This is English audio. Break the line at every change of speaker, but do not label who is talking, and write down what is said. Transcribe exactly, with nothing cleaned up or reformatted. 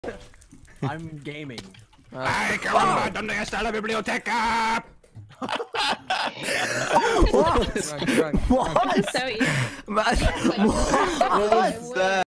I'm gaming.
Ai, caramba, ¿dónde está la biblioteca?
What?
What?
So easy.
Man, what? What's that?